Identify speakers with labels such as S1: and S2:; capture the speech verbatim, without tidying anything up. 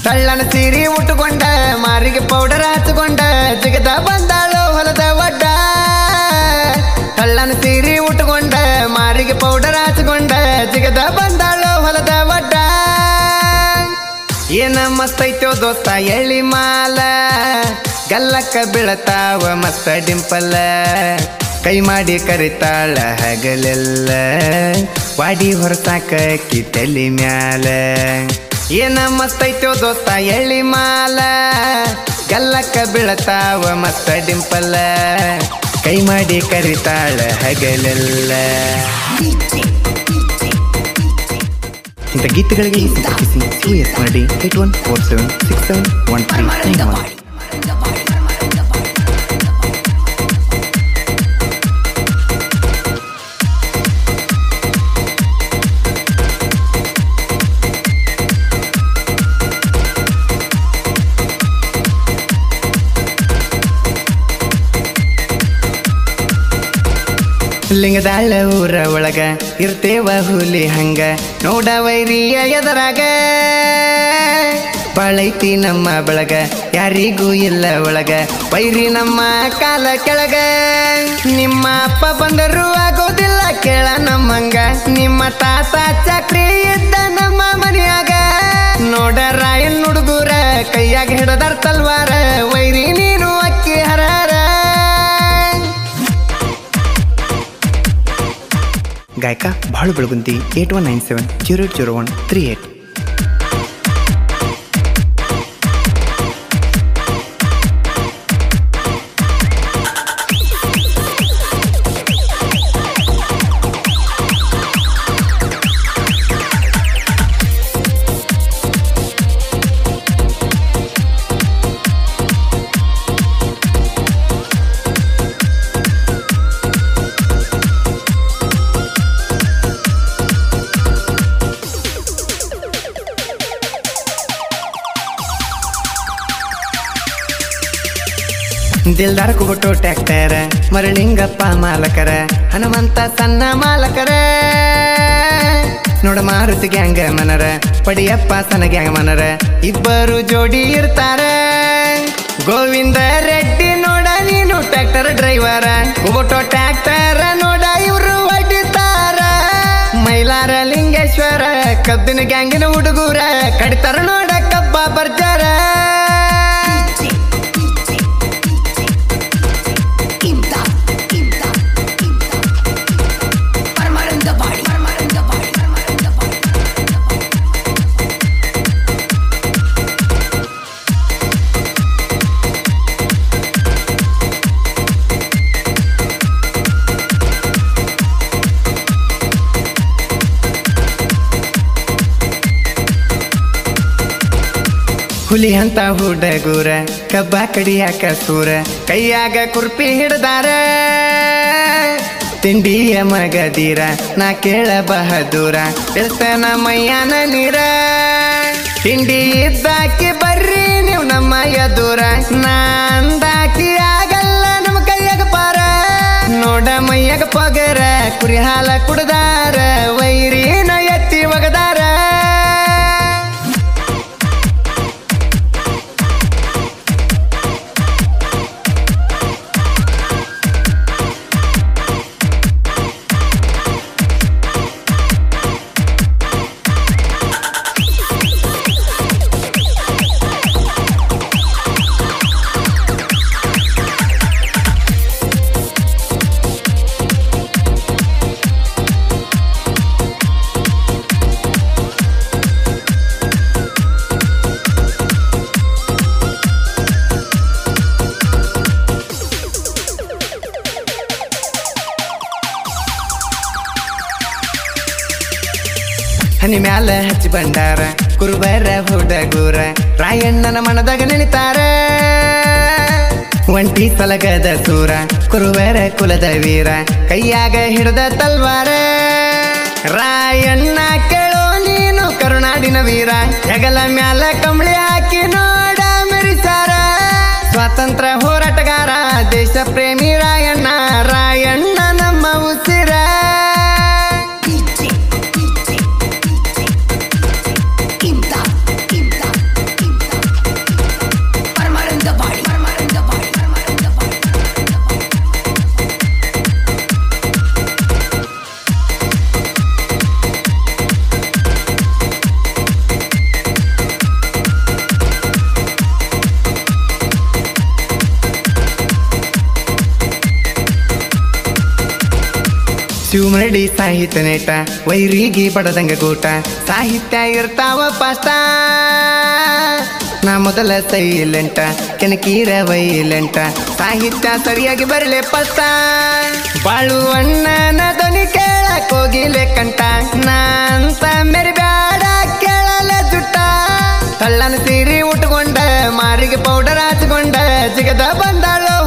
S1: ತಳ್ಳನ ಸೀರಿ ಉಟ್ಟುಕೊಂಡ ಮಾರಿಗೆ ಪೌಡರ್ ಹಚ್ಕೊಂಡ ಜಿಗದ ಬಂದಾಳು ಹೊಲದ ಒಡ್ಡ ತಳ್ಳನ ಸೀರಿ ಉಟ್ಟುಕೊಂಡ ಮಾರಿಗೆ ಪೌಡರ್ ಹಚ್ಕೊಂಡ ಜಿಗದ ಬಂದಾಳು ಹೊಲದ ಒಡ್ಡ ಏನ ಮಸ್ತ್ ಐತೋ ದೋಸ್ತ ಎಳಿ ಮಾಲ ಗಲ್ಲಕ್ಕ ಬೀಳತಾವ ಮಸ್ತ ಡಿಂಪಲ್ಲ ಕೈ ಮಾಡಿ ಕರಿತಾಳ ಹಗಲೆಲ್ಲ ವಾಡಿ ಹೊರತಾಕ ಕಿತ್ತಲಿ ಮ್ಯಾಲ ಏನ ಮಸ್ತ್ ಐತೋ ದೋಸ್ತ ಎಳಿ ಮಾಲ ಗಲ್ಲಕ್ಕ ಬೀಳತಾವ ಮಸ್ತ ಡಿಂಪಲ್ಲ ಕೈ ಮಾಡಿ ಕರಿತಾಳ ಹಗಲೆಲ್ಲ ಇಂಥ ಗೀತೆಗಳಿಗೆ ಟೂ ಎಸ್ ಮಾಡಿ eight one four seven six seven one three nine one Lingadal ಊರ ಒಳಗ ಇರ್ತೇವ ಹುಲಿ ಹಂಗ ನೋಡ ವೈರಿಯ ಎದರಾಗ ಬಾಳೈತಿ ನಮ್ಮ ಬಳಗ ಯಾರಿಗೂ ಇಲ್ಲ ಒಳಗ ವೈರಿ ನಮ್ಮ ಕಾಲ ಕೆಳಗ ನಿಮ್ಮ ಅಪ್ಪ ಬಂದರು ಆಗೋದಿಲ್ಲ ಕೇಳ ನಮ್ಮಂಗ ನಿಮ್ಮ ತಾತ ಚಕ್ರಿ ಇದ್ದ ನಮ್ಮ ಮನೆಯಾಗ ನೋಡ ರಾಯನ್ ಹುಡುಗೂರ ಕೈಯಾಗ ಹಿಡದಾರ ತಲ್ವಾರ ವೈರಿ ನೀನು ಅಕ್ಕಿ ಹರಾರ ಗಾಯಕ Balu Belagundi eight one nine seven zero eight zero one three eight ದಿಲ್ದಾರ್ ಕುಗುಟೋ ಟ್ಯಾಕ್ಟರ್ ಮರಳಿಂಗಪ್ಪ ಮಾಲಕರ ಹನುಮಂತ ಸಣ್ಣ ಮಾಲಕರ ನೋಡ ಮಾರುತಿ ಗ್ಯಾಂಗ ಮನರ ಪಡಿಯಪ್ಪ ಸನ ಗ್ಯಾಂಗ ಮನರ ಇಬ್ಬರು ಜೋಡಿ ಇರ್ತಾರ ಗೋವಿಂದ ರೆಡ್ಡಿ ನೋಡ ನೀನು ಟ್ಯಾಕ್ಟರ್ ಡ್ರೈವರ ಕುಗುಟೋ ಟ್ಯಾಕ್ಟರ್ ನೋಡ ಇವರು ಹೊಡಿತಾರ ಮೈಲಾರ ಲಿಂಗೇಶ್ವರ ಕಬ್ಬಿನ ಗ್ಯಾಂಗಿನ ಹುಡುಗೂರ ಕಡಿತಾರ ನೋಡ ಕಬ್ಬ ಬರ್ಜಾರ ಹುಲಿ ಅಂತ ಹುಡುಗೂರ ಕಬ್ಬ ಕಡಿಯಾಕ ಸೂರ ಕೈಯಾಗ ಕುರ್ಪಿ ಹಿಡ್ದಾರ ತಿಂಡಿಯ ಮಗದೀರ ನಾ ಕೇಳ ಬಹದೂರ ಇರ್ತನ ಮಯ್ಯಾನ ನೀರ ತಿಂಡಿ ಇದ್ದಾಕಿ ಬರ್ರಿ ನೀವು ನಮ್ಮ ಎದೂರ ನಾ ಅಂದಾಕಿ ಆಗಲ್ಲ ನಮ್ಮ ಕೈಯಾಗ ಪಾರ ನೋಡ ಮೈಯಾಗ ಪಗರ ಕುರಿ ಹಾಲ ಕುಡ್ದಾರ ವೈರಿನ ಎತ್ತಿ ಒಗದಾರ ಹನಿ ಮ್ಯಾಲ ಹಚ್ಚಿ ಬಂಡಾರ ಕುರುಬರ ಹುಡುಗೂರ ರಾಯಣ್ಣನ ಮನದಾಗ ನೆನಿತಾರ ಒಂಟಿ ಸಲಗದ ಸೂರ ಕುರುಬರ ಕುಲದ ವೀರ ಕೈಯಾಗ ಹಿಡಿದ ತಲ್ವಾರ ರಾಯಣ್ಣ ಕೇಳೋ ನೀನು ಕರುನಾಡಿನ ವೀರ ಹೆಗಲ ಮ್ಯಾಲ ಕಂಬಳಿ ಹಾಕಿ ನೋಡ ಮೆರಿಸಾರ ಸ್ವಾತಂತ್ರ್ಯ ಹೋರಾಟಗಾರ ದೇಶ ಪ್ರೇಮಿ ರಾಯಣ್ಣ ರಾಯಣ್ಣ ನಮ್ಮ ಉಸಿರ ಶಿವಮರಡಿ ಸಾಹಿತ್ಯ ನೇಟ ವೈರಿಗೆ ಬಡದಂಗ ಗೂಟ ಸಾಹಿತ್ಯ ಇರ್ತಾವ ಪಾಸ್ಟ ನಾ ಮೊದಲ ಸೈಲೆಂಟ ಕೆನಕೀರ ವೈಲೆಂಟ ಸಾಹಿತ್ಯ ಸರಿಯಾಗಿ ಬರಲೆ ಪಸ್ಟ ಬಾಳು ಅಣ್ಣನ ಧ್ವನಿ ಕೇಳಕ್ ಹೋಗಿಲೆ ಕಂಟ ನಾ ಅಂತ ಮೇರಿ ಬ್ಯಾಡ ಕೇಳಲೆ ಜುಟ್ಟ ತಳ್ಳನ ಸೀರಿ ಉಟ್ಕೊಂಡ ಮಾರಿಗೆ ಪೌಡರ್ ಹಚ್ಕೊಂಡ ಜಿಗದ ಬಂದಾಳು